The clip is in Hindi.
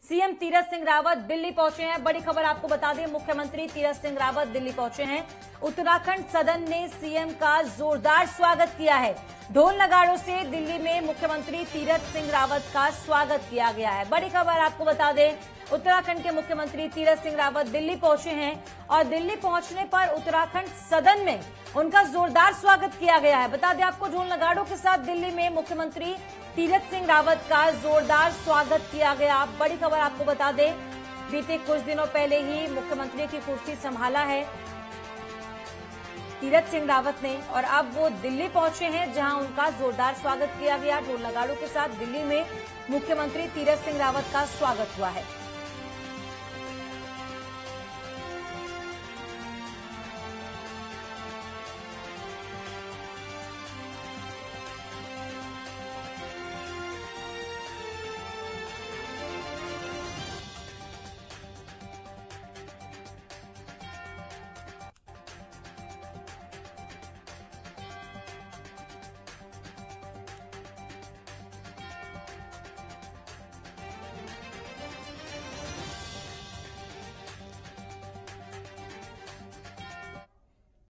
सीएम तीरथ सिंह रावत दिल्ली पहुंचे हैं। बड़ी खबर आपको बता दें, मुख्यमंत्री तीरथ सिंह रावत दिल्ली पहुंचे हैं। उत्तराखंड सदन ने सीएम का जोरदार स्वागत किया है। ढोल नगाड़ों से दिल्ली में मुख्यमंत्री तीरथ सिंह रावत का स्वागत किया गया है। बड़ी खबर आपको बता दें, उत्तराखंड के मुख्यमंत्री तीरथ सिंह रावत दिल्ली पहुंचे हैं और दिल्ली पहुंचने पर उत्तराखंड सदन में उनका जोरदार स्वागत किया गया है। बता दें आपको, ढोल नगाड़ों के साथ दिल्ली में मुख्यमंत्री तीरथ सिंह रावत का जोरदार स्वागत किया गया। बड़ी खबर आपको बता दें, बीते कुछ दिनों पहले ही मुख्यमंत्री की कुर्सी संभाला है तीरथ सिंह रावत ने और अब वो दिल्ली पहुंचे हैं, जहां उनका जोरदार स्वागत किया गया। ढोल नगाड़ों के साथ दिल्ली में मुख्यमंत्री तीरथ सिंह रावत का स्वागत हुआ है।